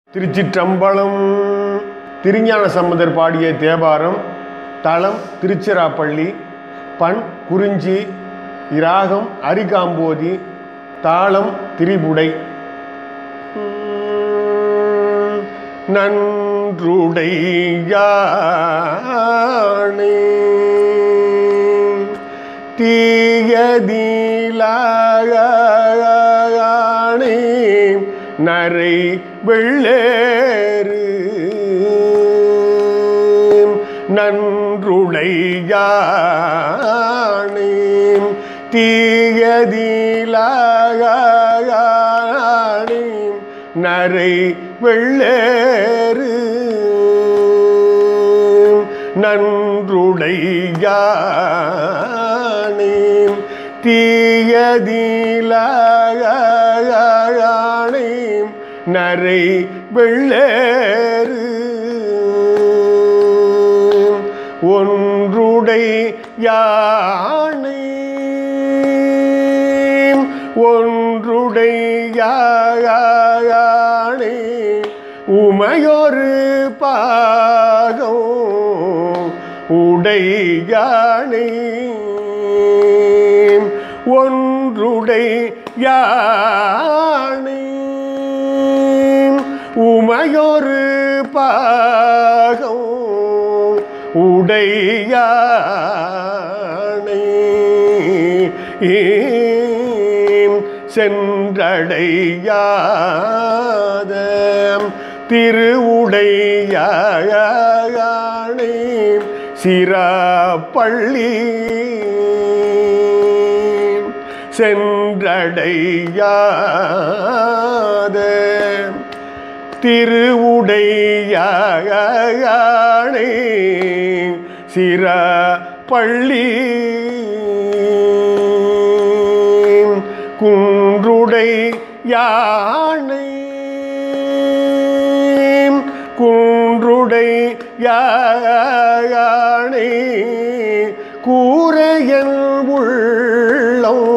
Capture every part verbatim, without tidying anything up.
திருச்சிற்றம்பலம். திருஞான சம்பந்தர் பாடிய தேவாரம். தலம் திருச்சிராப்பள்ளி. பண் குறிஞ்சி. இராகம் அரிகாம்போதி. தாளம் திரிபுடை. நன்றுடையானே தீயதிலானே நரை வெள்ளேறு நன்றுடையானே தீயதிலானே நரை வெள்ளேறு நன்றுடையானே தீயதிலானே நரை வெள்ளேறு ஒன்றுடையானே ஒன்றுடையானே உமையொரு பாகம் உடையானே ஒன்றுடையானே உமையொரு பாகம் உடையானே சென்றடையாத திருவுடையானே சிராப்பள்ளி சென்றடையாத திருவுடையானே சிராப்பள்ளி குன்றுடையானே குன்றுடையானே கூரையன் உள்ளம்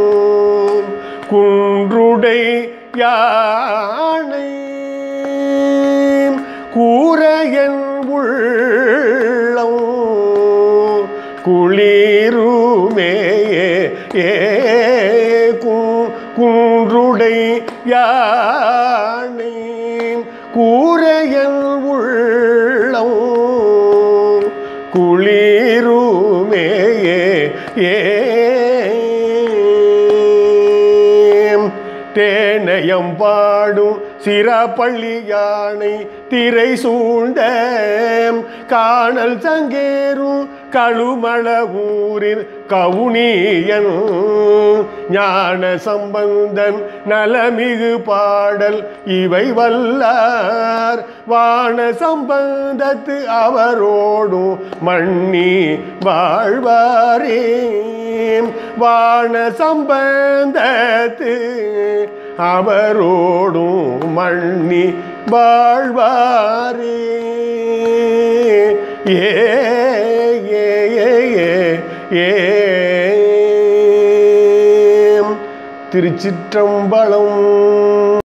குன்றுடையானே கூரையன் உள்ளம் குளிருமே ஏ குன்றுடையானே கூரையன் உள்ளம் குளிருமே ஏ தேனயம் பாடும் சிராப்பள்ளி யானை திரை சூழ்ந்த காணல் சங்கேரும் கழுமள ஊரில் கவுனியன் ஞான சம்பந்தன் நலமிகு பாடல் இவை வல்லார் வான சம்பந்தத்து அவரோடும் மண்ணி வாழ்வாரே வான சம்பந்தத்து அவரோடும் மண்ணி வாழ்வாரே ஏ ஏ ஏ திருச்சிற்றம்பலம்.